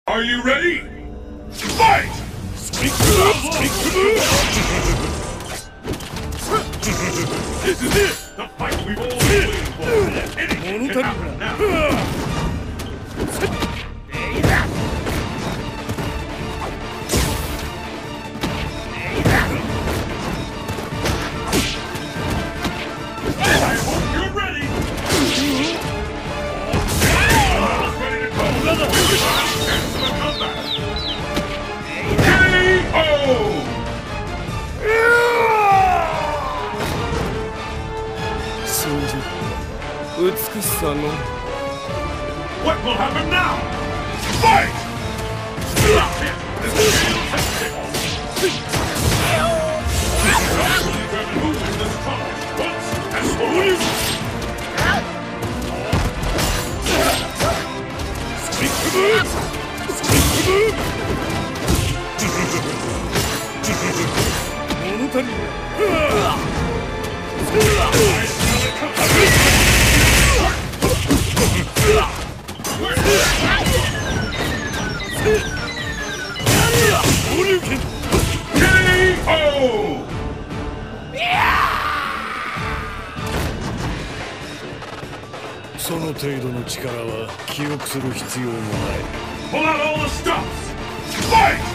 Are you ready? Fight! Speak This is it! The fight we've all been waiting for! Anything can happen now! I hope you're ready! Almost ready to go! Chance for a comeback! KO! What will happen now? Fight! Stop him! This is real tactical! I believe every move in this fight once and for all. KO! その程度の力は記憶する必要もない。 Pull out all the stops! Fight!